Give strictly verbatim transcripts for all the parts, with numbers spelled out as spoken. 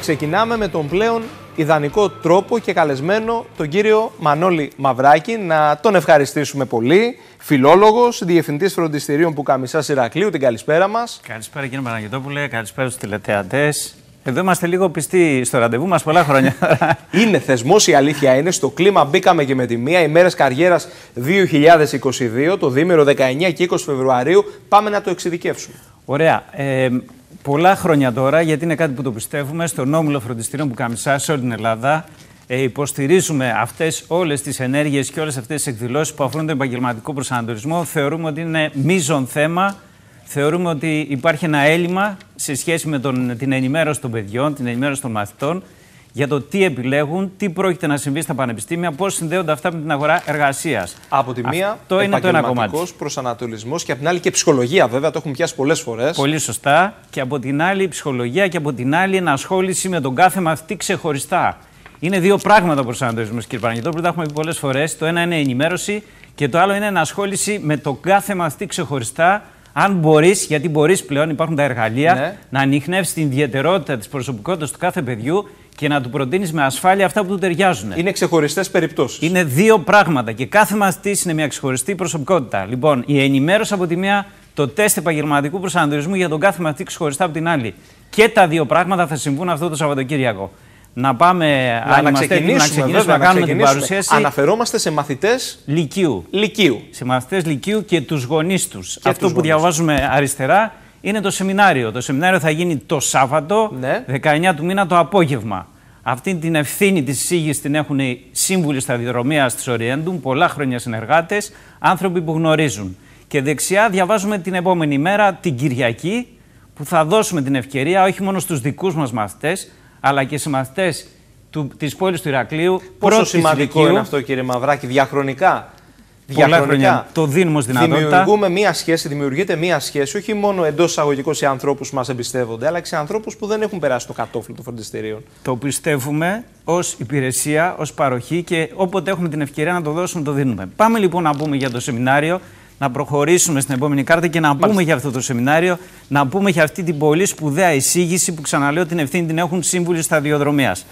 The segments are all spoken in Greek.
ξεκινάμε με τον πλέον ιδανικό τρόπο και καλεσμένο τον κύριο Μανώλη Μαυράκη. Να τον ευχαριστήσουμε πολύ. Φιλόλογος, διευθυντής φροντιστηρίων Πουκαμισάς Ηρακλείου. Την καλησπέρα μας. Καλησπέρα κύριε Παναγιωτόπουλε, καλησπέρα στους τηλεθεατές. Εδώ είμαστε λίγο πιστοί στο ραντεβού μας πολλά χρόνια. Είναι θεσμός, η αλήθεια είναι. Στο κλίμα μπήκαμε και με τη μία. Ημέρες καριέρας δύο χιλιάδες είκοσι δύο, το διήμερο δεκαεννέα και είκοσι Φεβρουαρίου. Πάμε να το εξειδικεύσουμε. Ωραία. Ε, πολλά χρόνια τώρα, γιατί είναι κάτι που το πιστεύουμε, στον Όμιλο Φροντιστηρίων Πουκαμισάς σε όλη την Ελλάδα. Ε, υποστηρίζουμε αυτές όλες τις ενέργειες και όλες αυτές τις εκδηλώσεις που αφορούν τον επαγγελματικό προσανατολισμό. Θεωρούμε ότι είναι μείζον θέμα. Θεωρούμε ότι υπάρχει ένα έλλειμμα σε σχέση με τον, την ενημέρωση των παιδιών, την ενημέρωση των μαθητών για το τι επιλέγουν, τι πρόκειται να συμβεί στα πανεπιστήμια, πώς συνδέονται αυτά με την αγορά εργασίας. Από τη μία, επαγγελματικός προσανατολισμός και από την άλλη και ψυχολογία, βέβαια, το έχουμε πιάσει πολλές φορές. Πολύ σωστά. Και από την άλλη η ψυχολογία και από την άλλη ενασχόληση με τον κάθε μαθητή ξεχωριστά. Είναι δύο πράγματα ο προσανατολισμός, κύριε Παναγιωτόπουλο, τα έχουμε πει πολλές φορές. Το ένα είναι ενημέρωση και το άλλο είναι ενασχόληση με τον κάθε μαθητή ξεχωριστά. Αν μπορείς, γιατί μπορείς πλέον, υπάρχουν τα εργαλεία, ναι, να ανιχνεύσεις την ιδιαιτερότητα της προσωπικότητας του κάθε παιδιού και να του προτείνεις με ασφάλεια αυτά που του ταιριάζουν. Είναι ξεχωριστές περιπτώσεις. Είναι δύο πράγματα και κάθε μαθητής είναι μια ξεχωριστή προσωπικότητα. Λοιπόν, η ενημέρωση από τη μία, το τεστ επαγγελματικού προσανατολισμού για τον κάθε μαθητή ξεχωριστά από την άλλη. Και τα δύο πράγματα θα συμβούν αυτό το Σαββατοκύριακο. Να πάμε να, να ξεκινήσουμε, να, ξεκινήσουμε, βέβαια, να κάνουμε την παρουσίαση. Αναφερόμαστε σε μαθητές λυκείου. λυκείου. Σε μαθητές λυκείου και τους γονείς τους. Και αυτό τους που γονείς. Διαβάζουμε αριστερά είναι το σεμινάριο. Το σεμινάριο θα γίνει το Σάββατο, ναι, δεκαεννέα του μήνα το απόγευμα. Αυτή την ευθύνη της εισήγησης την έχουν οι σύμβουλοι σταδιοδρομίας της Orientum, πολλά χρόνια συνεργάτες, άνθρωποι που γνωρίζουν. Και δεξιά διαβάζουμε την επόμενη μέρα, την Κυριακή, που θα δώσουμε την ευκαιρία όχι μόνο στους δικούς μας μαθητές, αλλά και σε μαθητές της πόλης του Ηρακλείου. Πόσο σημαντικό ηλικίου, είναι αυτό, κύριε Μαυράκη, διαχρονικά. Πολλά χρόνια το δίνουμε ως δυνατότητα. Δημιουργούμε μία σχέση, δημιουργείται μία σχέση, όχι μόνο εντός εισαγωγικών σε ανθρώπους που μας εμπιστεύονται, αλλά και σε ανθρώπους που δεν έχουν περάσει το κατόφλι των φροντιστηρίων. Το πιστεύουμε ως υπηρεσία, ως παροχή και όποτε έχουμε την ευκαιρία να το δώσουμε, το δίνουμε. Πάμε λοιπόν να πούμε για το σεμινάριο. Να προχωρήσουμε στην επόμενη κάρτα και να Μάλιστα. πούμε για αυτό το σεμινάριο, να πούμε για αυτή την πολύ σπουδαία εισήγηση που, ξαναλέω, την ευθύνη την έχουν σύμβουλοι σταδιοδρομίας.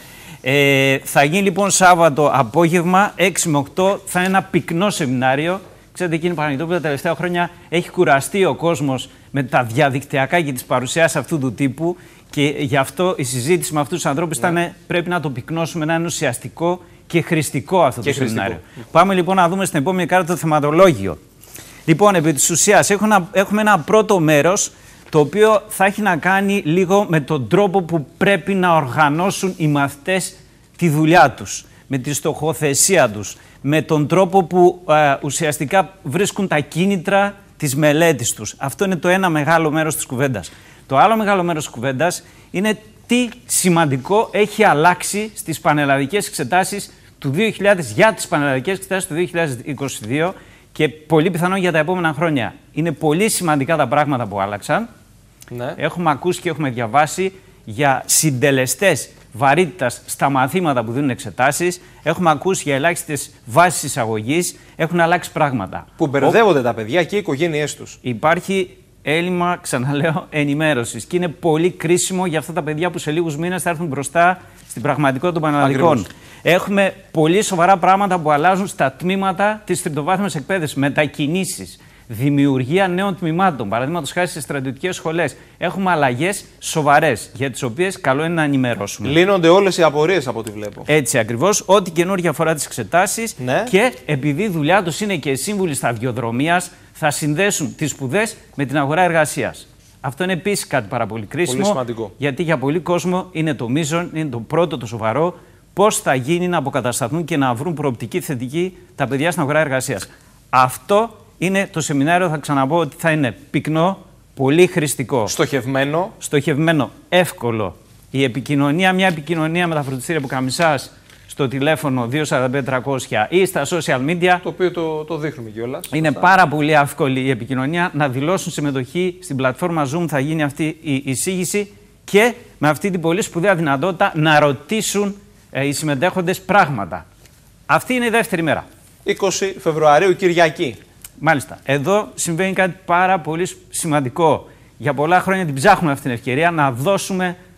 Ε, θα γίνει λοιπόν Σάββατο απόγευμα, έξι με οκτώ, θα είναι ένα πυκνό σεμινάριο. Ξέρετε, κύριε Παναγιωτόπουλο, τα τελευταία χρόνια έχει κουραστεί ο κόσμος με τα διαδικτυακά και τις παρουσιάσεις αυτού του τύπου και γι' αυτό η συζήτηση με αυτούς τους ανθρώπους ναι. ήταν πρέπει να το πυκνώσουμε, να είναι ουσιαστικό και χρηστικό αυτό και το χρηστικό. Σεμινάριο. Πάμε λοιπόν να δούμε στην επόμενη κάρτα το θεματολόγιο. Λοιπόν, επί της ουσίας έχουμε ένα πρώτο μέρος το οποίο θα έχει να κάνει λίγο με τον τρόπο που πρέπει να οργανώσουν οι μαθητές τη δουλειά τους, με τη στοχοθεσία τους, με τον τρόπο που ε, ουσιαστικά βρίσκουν τα κίνητρα της μελέτης τους. Αυτό είναι το ένα μεγάλο μέρος της κουβέντας. Το άλλο μεγάλο μέρος της κουβέντας είναι τι σημαντικό έχει αλλάξει στις πανελλαδικές εξετάσεις του δύο χιλιάδες για τις πανελλαδικές εξετάσεις του δύο χιλιάδες είκοσι δύο και πολύ πιθανόν για τα επόμενα χρόνια. Είναι πολύ σημαντικά τα πράγματα που άλλαξαν. Ναι. Έχουμε ακούσει και έχουμε διαβάσει για συντελεστές βαρύτητας στα μαθήματα που δίνουν εξετάσεις. Έχουμε ακούσει για ελάχιστες βάσεις εισαγωγής. Έχουν αλλάξει πράγματα. Που μπερδεύονται Ο... τα παιδιά και οι οικογένειές τους. Υπάρχει έλλειμμα, ξαναλέω, ενημέρωσης. Και είναι πολύ κρίσιμο για αυτά τα παιδιά που σε λίγους μήνες θα έρθουν μπροστά στην πραγματικότητα των πανελλαδικών. Έχουμε πολύ σοβαρά πράγματα που αλλάζουν στα τμήματα της τριτοβάθμιας εκπαίδευσης. Μετακινήσεις, δημιουργία νέων τμήματων, παραδείγματος χάρη στις στρατιωτικές σχολές. Έχουμε αλλαγές σοβαρές, για τις οποίες καλό είναι να ενημερώσουμε. Λύνονται όλες οι απορίες από ό,τι βλέπω. Έτσι ακριβώς. Ό,τι καινούργια αφορά τις εξετάσεις ναι. και επειδή η δουλειά τους είναι και σύμβουλοι σταδιοδρομίας, θα συνδέσουν τις σπουδές με την αγορά εργασίας. Αυτό είναι επίσης κάτι πάρα πολύ κρίσιμο. Πολύ σημαντικό. Γιατί για πολλοί κόσμο είναι το μείζον, είναι το πρώτο, το σοβαρό. Πώς θα γίνει να αποκατασταθούν και να βρουν προοπτική θετική τα παιδιά στην αγορά εργασίας. Αυτό είναι το σεμινάριο, θα ξαναπώ ότι θα είναι πυκνό, πολύ χρηστικό. Στοχευμένο. Στοχευμένο, εύκολο. Η επικοινωνία, μια επικοινωνία με τα φροντιστήρια Πουκαμισάς στο τηλέφωνο δύο τέσσερα πέντε τριακόσια ή στα social media. Το οποίο το, το δείχνουμε κιόλας. Είναι σωστά. Πάρα πολύ εύκολη η επικοινωνία. Να δηλώσουν συμμετοχή στην πλατφόρμα Zoom, θα γίνει αυτή η εισήγηση και με αυτή την πολύ σπουδαία δυνατότητα να ρωτήσουν οι συμμετέχοντες πράγματα. Αυτή είναι η δεύτερη μέρα. είκοσι Φεβρουαρίου, Κυριακή. Μάλιστα. Εδώ συμβαίνει κάτι πάρα πολύ σημαντικό. Για πολλά χρόνια την ψάχνουμε αυτή την ευκαιρία να δώσουμε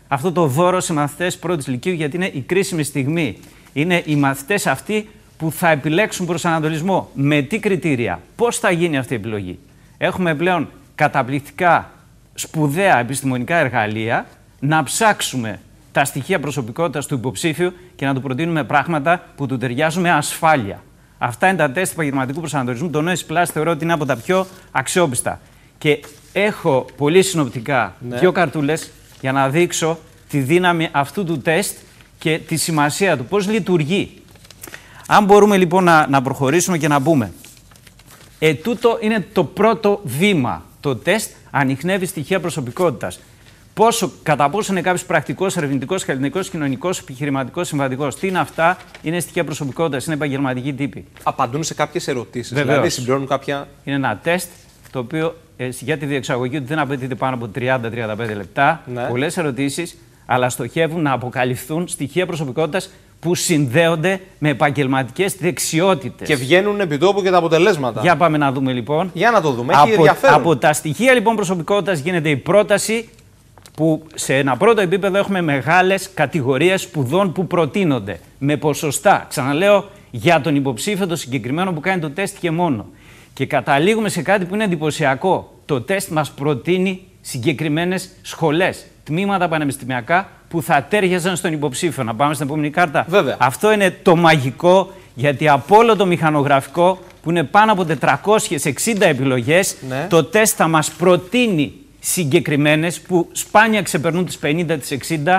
αυτό το δώρο σε μαθητές πρώτης λυκείου, γιατί είναι η κρίσιμη στιγμή. Είναι οι μαθητές αυτοί που θα επιλέξουν προσανατολισμό. Με τι κριτήρια, πώς θα γίνει αυτή η επιλογή. Έχουμε πλέον καταπληκτικά, σπουδαία επιστημονικά εργαλεία να ψάξουμε τα στοιχεία προσωπικότητας του υποψήφιου και να του προτείνουμε πράγματα που του ταιριάζουν με ασφάλεια. Αυτά είναι τα τεστ επαγγελματικού προσανατολισμού. Το Noise Plus θεωρώ ότι είναι από τα πιο αξιόπιστα. Και έχω πολύ συνοπτικά ναι. δύο καρτούλες για να δείξω τη δύναμη αυτού του τεστ και τη σημασία του, πώς λειτουργεί. Αν μπορούμε λοιπόν να, να προχωρήσουμε και να πούμε, ε, τούτο είναι το πρώτο βήμα. Το τεστ ανιχνεύει στοιχεία προσωπικότητας. Πόσο, κατά πόσο είναι κάποιος πρακτικός, ερευνητικός, καλλιτεχνικός, κοινωνικός, επιχειρηματικός, συμβατικός. Τι είναι αυτά, είναι στοιχεία προσωπικότητας, είναι επαγγελματικοί τύποι. Απαντούν σε κάποιες ερωτήσεις, Βεβαίως. Δηλαδή συμπληρώνουν κάποια. Είναι ένα τεστ το οποίο ε, για τη διεξαγωγή του δεν απαιτείται πάνω από τριάντα με τριάντα πέντε λεπτά. Ναι. Πολλές ερωτήσεις, αλλά στοχεύουν να αποκαλυφθούν στοιχεία προσωπικότητας που συνδέονται με επαγγελματικές δεξιότητες. Και βγαίνουν επί τόπου και τα αποτελέσματα. Για πάμε να δούμε λοιπόν. Για να το δούμε. Από, Έχει ενδιαφέρον. Από τα στοιχεία λοιπόν προσωπικότητας γίνεται η πρόταση που σε ένα πρώτο επίπεδο έχουμε μεγάλες κατηγορίες σπουδών που προτείνονται. Με ποσοστά. Ξαναλέω, για τον υποψήφιο το συγκεκριμένο που κάνει το τεστ και μόνο. Και καταλήγουμε σε κάτι που είναι εντυπωσιακό. Το τεστ μας προτείνει συγκεκριμένες σχολές, τμήματα πανεπιστημιακά που θα τέριαζαν στον υποψήφιο. Να πάμε στην επόμενη κάρτα. Βέβαια. Αυτό είναι το μαγικό, γιατί από όλο το μηχανογραφικό που είναι πάνω από τετρακόσιες εξήντα επιλογές, ναι. το τεστ θα μας προτείνει συγκεκριμένες που σπάνια ξεπερνούν τις πενήντα, τις εξήντα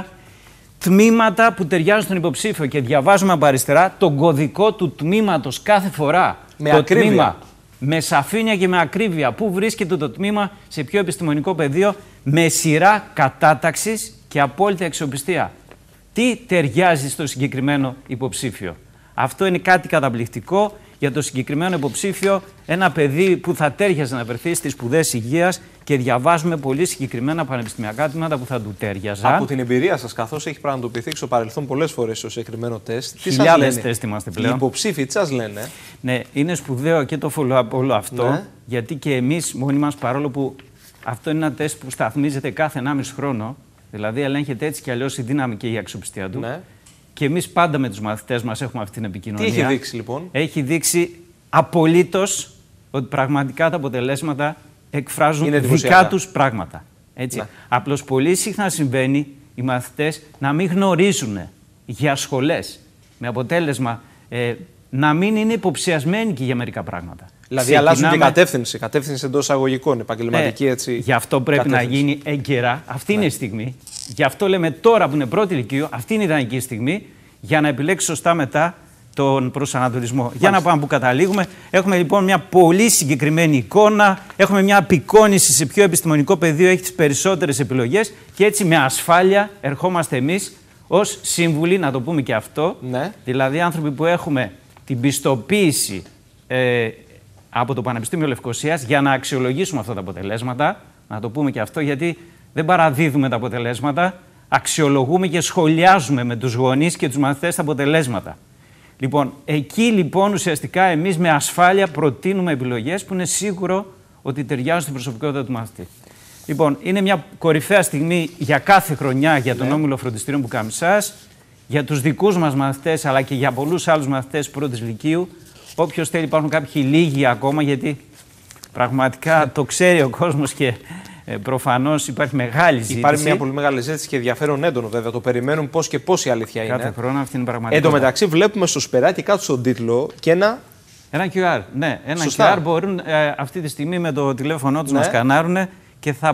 τμήματα που ταιριάζουν στον υποψήφιο. Και διαβάζουμε από αριστερά τον κωδικό του τμήματος κάθε φορά. Με το ακρίβεια. Τμήμα, με σαφήνεια και με ακρίβεια. Πού βρίσκεται το τμήμα, σε ποιο επιστημονικό πεδίο, με σειρά κατάταξης και απόλυτη αξιοπιστία. Τι ταιριάζει στο συγκεκριμένο υποψήφιο. Αυτό είναι κάτι καταπληκτικό για το συγκεκριμένο υποψήφιο, ένα παιδί που θα τέριαζε να βρεθεί στις σπουδές υγείας και διαβάζουμε πολύ συγκεκριμένα πανεπιστημιακά τμήματα που θα του τέριαζαν. Από την εμπειρία σας, καθώς έχει πραγματοποιηθεί στο παρελθόν πολλές φορές στο συγκεκριμένο τεστ, χιλιάδες τεστ είμαστε πλέον. Οι υποψήφοι τι σας λένε? Ναι, είναι σπουδαίο και το follow-up όλο αυτό, ναι. γιατί και εμείς μόνοι μας, παρόλο που αυτό είναι ένα τεστ που σταθμίζεται κάθε ενάμιση χρόνο, δηλαδή ελέγχεται έτσι κι αλλιώς η δύναμη και η αξιοπιστία του. Ναι. Και εμείς πάντα με τους μαθητές μας έχουμε αυτή την επικοινωνία. Τι έχει δείξει λοιπόν? Έχει δείξει απολύτως ότι πραγματικά τα αποτελέσματα εκφράζουν δικά τους πράγματα. Έτσι. Ναι. Απλώς πολύ συχνά συμβαίνει οι μαθητές να μην γνωρίζουν για σχολές. Με αποτέλεσμα ε, να μην είναι υποψιασμένοι και για μερικά πράγματα. Δηλαδή Ξεκινάμε... αλλάζουν την κατεύθυνση, κατεύθυνση εντός αγωγικών, επαγγελματική ε, έτσι. Γι' αυτό πρέπει να γίνει έγκαιρα. Αυτή ναι. είναι η στιγμή. Γι' αυτό λέμε τώρα που είναι πρώτη ηλικίου, αυτή είναι η ιδανική στιγμή για να επιλέξει σωστά μετά τον προσανατολισμό. Μάλιστα. Για να πάμε που καταλήγουμε. Έχουμε λοιπόν μια πολύ συγκεκριμένη εικόνα. Έχουμε μια απεικόνηση σε ποιο επιστημονικό πεδίο έχει τις περισσότερες επιλογές και έτσι με ασφάλεια ερχόμαστε εμείς ως σύμβουλοι, να το πούμε και αυτό. Ναι. Δηλαδή άνθρωποι που έχουμε την πιστοποίηση ε, από το Πανεπιστήμιο Λευκωσίας για να αξιολογήσουμε αυτά τα αποτελέσματα. Να το πούμε και αυτό, γιατί δεν παραδίδουμε τα αποτελέσματα, αξιολογούμε και σχολιάζουμε με τους γονείς και τους μαθητές τα αποτελέσματα. Λοιπόν, εκεί λοιπόν ουσιαστικά εμείς με ασφάλεια προτείνουμε επιλογές που είναι σίγουρο ότι ταιριάζουν στην προσωπικότητα του μαθητή. Λοιπόν, είναι μια κορυφαία στιγμή για κάθε χρονιά για τον ναι. Όμιλο Φροντιστήριων Πουκαμισάς, για τους δικούς μας μαθητές αλλά και για πολλούς άλλους μαθητές πρώτης λυκείου. Όποιος θέλει, υπάρχουν κάποιοι λίγοι ακόμα, γιατί πραγματικά το ξέρει ο κόσμος και ε, προφανώς υπάρχει μεγάλη ζήτηση. Υπάρχει μια πολύ μεγάλη ζήτηση και ενδιαφέρον έντονο, βέβαια. Το περιμένουν πώς και πώς η αλήθεια είναι. Κάθε χρόνο αυτή είναι πραγματικότητα. Εν τω μεταξύ, βλέπουμε στο σπεράκι κάτω στον τίτλο και ένα. Ένα κιου αρ. Ναι, ένα Σωστά. κιου αρ μπορούν ε, αυτή τη στιγμή με το τηλέφωνό τους ναι. να σκανάρουν και θα,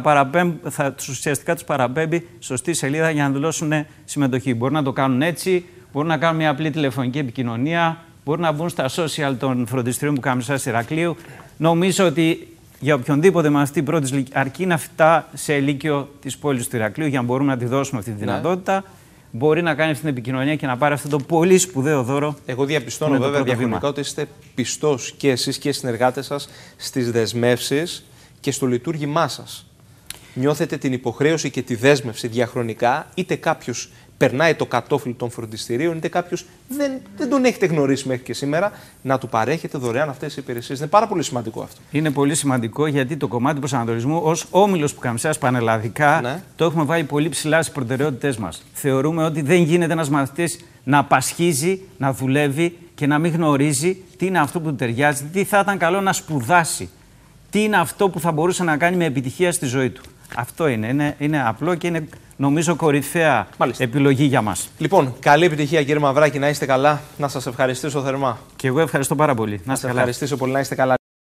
θα ουσιαστικά τους παραπέμπει σωστή σελίδα για να δηλώσουν συμμετοχή. Μπορούν να το κάνουν έτσι, μπορούν να κάνουν μια απλή τηλεφωνική επικοινωνία. Μπορούν να μπουν στα social των φροντιστηρίων Πουκαμισάς Ηρακλείου. Νομίζω ότι για οποιονδήποτε μαθητή πρώτης λυκείου, αρκεί να φτά σε λύκειο της πόλης του Ηρακλείου για να μπορούμε να τη δώσουμε αυτή τη δυνατότητα. Ναι. Μπορεί να κάνει αυτή την επικοινωνία και να πάρει αυτό το πολύ σπουδαίο δώρο. Εγώ διαπιστώνω βέβαια διαχρονικά ότι είστε πιστός και εσείς και οι συνεργάτες σας στις δεσμεύσεις και στο λειτουργήμά σας. Νιώθετε την υποχρέωση και τη δέσμευση διαχρονικά, είτε κάποιος περνάει το κατόφλι των φροντιστηρίων, είτε κάποιος δεν, δεν τον έχετε γνωρίσει μέχρι και σήμερα, να του παρέχετε δωρεάν αυτές τις υπηρεσίες. Είναι πάρα πολύ σημαντικό αυτό. Είναι πολύ σημαντικό γιατί το κομμάτι του προσανατολισμού ως όμιλος Πουκαμισέας πανελλαδικά ναι. το έχουμε βάλει πολύ ψηλά στις προτεραιότητές μας. Θεωρούμε ότι δεν γίνεται ένας μαθητής να πασχίζει, να δουλεύει και να μην γνωρίζει τι είναι αυτό που του ταιριάζει, τι θα ήταν καλό να σπουδάσει, τι είναι αυτό που θα μπορούσε να κάνει με επιτυχία στη ζωή του. Αυτό είναι. Είναι, είναι απλό και είναι, νομίζω, κορυφαία Μάλιστα. επιλογή για μας. Λοιπόν, καλή επιτυχία, κύριε Μαυράκη, να είστε καλά. Να σας ευχαριστήσω θερμά. Και εγώ ευχαριστώ πάρα πολύ. Να σας ευχαριστήσω πολύ, να είστε καλά.